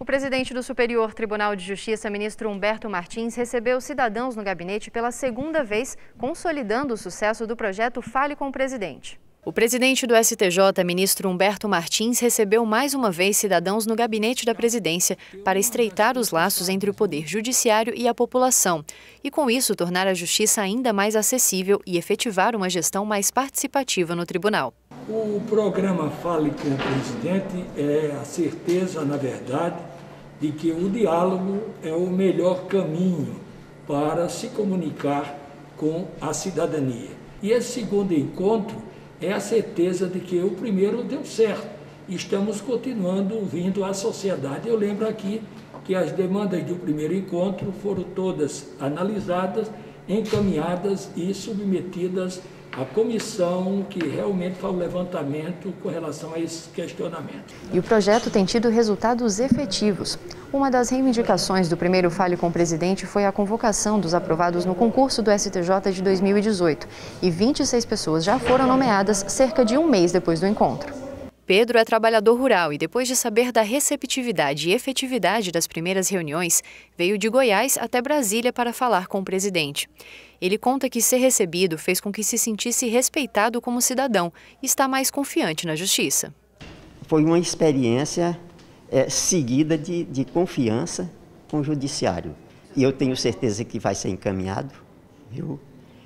presidente do Superior Tribunal de Justiça, ministro Humberto Martins, recebeu cidadãos no gabinete pela segunda vez, consolidando o sucesso do projeto Fale com o Presidente. O presidente do STJ, ministro Humberto Martins, recebeu mais uma vez cidadãos no gabinete da presidência para estreitar os laços entre o poder judiciário e a população e, com isso, tornar a justiça ainda mais acessível e efetivar uma gestão mais participativa no tribunal. O programa Fale com o Presidente é a certeza, na verdade, de que o diálogo é o melhor caminho para se comunicar com a cidadania. E esse segundo encontro é a certeza de que o primeiro deu certo. Estamos continuando ouvindo a sociedade. Eu lembro aqui que as demandas do primeiro encontro foram todas analisadas, encaminhadas e submetidas à comissão que realmente faz o levantamento com relação a esses questionamentos. E o projeto tem tido resultados efetivos. Uma das reivindicações do primeiro Fale com o Presidente foi a convocação dos aprovados no concurso do STJ de 2018. E 26 pessoas já foram nomeadas cerca de um mês depois do encontro. Pedro é trabalhador rural e, depois de saber da receptividade e efetividade das primeiras reuniões, veio de Goiás até Brasília para falar com o presidente. Ele conta que ser recebido fez com que se sentisse respeitado como cidadão e está mais confiante na justiça. Foi uma experiência seguida de confiança com o judiciário. E eu tenho certeza que vai ser encaminhado, viu?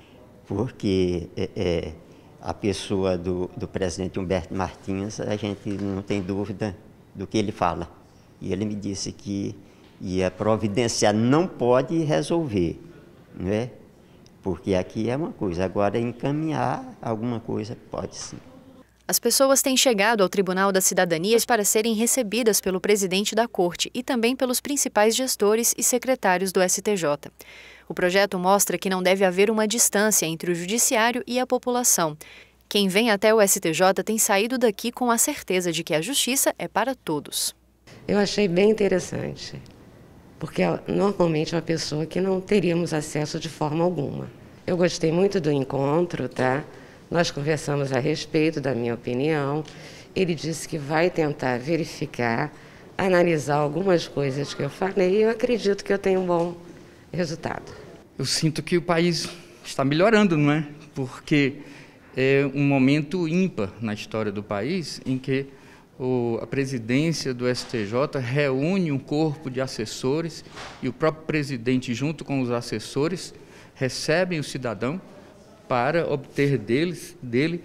Porque a pessoa do presidente Humberto Martins, a gente não tem dúvida do que ele fala. E ele me disse que a providenciar não pode resolver, não é? Porque aqui é uma coisa, agora encaminhar alguma coisa pode sim. As pessoas têm chegado ao Tribunal das Cidadanias para serem recebidas pelo presidente da Corte e também pelos principais gestores e secretários do STJ. O projeto mostra que não deve haver uma distância entre o judiciário e a população. Quem vem até o STJ tem saído daqui com a certeza de que a justiça é para todos. Eu achei bem interessante, porque normalmente é uma pessoa que não teríamos acesso de forma alguma. Eu gostei muito do encontro, tá? Nós conversamos a respeito da minha opinião. Ele disse que vai tentar verificar, analisar algumas coisas que eu falei e eu acredito que eu tenho um bom resultado. Eu sinto que o país está melhorando, não é? Porque é um momento ímpar na história do país em que a presidência do STJ reúne um corpo de assessores e o próprio presidente, junto com os assessores, recebem o cidadão para obter dele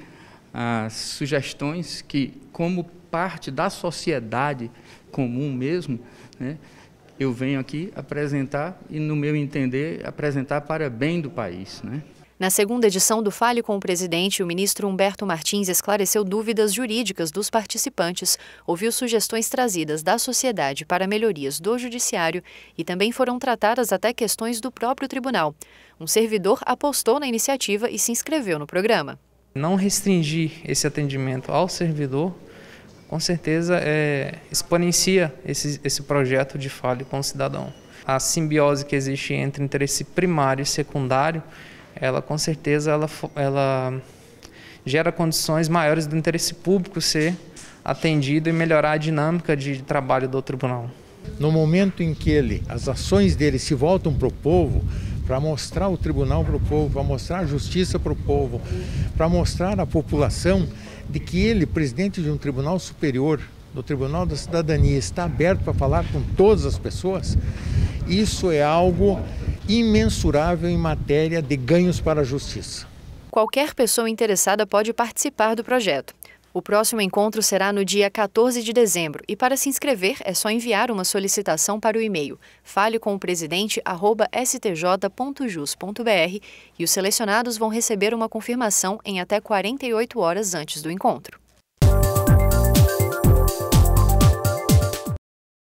as sugestões que, como parte da sociedade comum mesmo, né, eu venho aqui apresentar e, no meu entender, apresentar para bem do país, né? Na segunda edição do Fale com o Presidente, o ministro Humberto Martins esclareceu dúvidas jurídicas dos participantes, ouviu sugestões trazidas da sociedade para melhorias do judiciário e também foram tratadas até questões do próprio tribunal. Um servidor apostou na iniciativa e se inscreveu no programa. Não restringir esse atendimento ao servidor, com certeza exponencia esse projeto de Fale com o Cidadão. A simbiose que existe entre interesse primário e secundário, ela com certeza ela gera condições maiores do interesse público ser atendido e melhorar a dinâmica de trabalho do tribunal. No momento em que as ações dele se voltam para o povo, para mostrar o tribunal para o povo, para mostrar a justiça para o povo, para mostrar à população de que ele, presidente de um tribunal superior, do Tribunal da Cidadania, está aberto para falar com todas as pessoas, isso é algo imensurável em matéria de ganhos para a justiça. Qualquer pessoa interessada pode participar do projeto. O próximo encontro será no dia 14 de dezembro e, para se inscrever, é só enviar uma solicitação para o e-mail falecomopresidente@stj.jus.br e os selecionados vão receber uma confirmação em até 48 horas antes do encontro.